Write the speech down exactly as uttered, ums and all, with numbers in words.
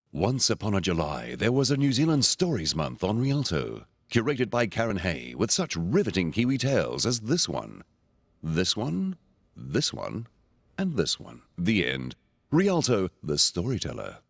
Once upon a July, there was a New Zealand Stories Month on Rialto, curated by Karyn with such riveting Kiwi tales as this one, this one, this one, and this one. The end. Rialto, the storyteller.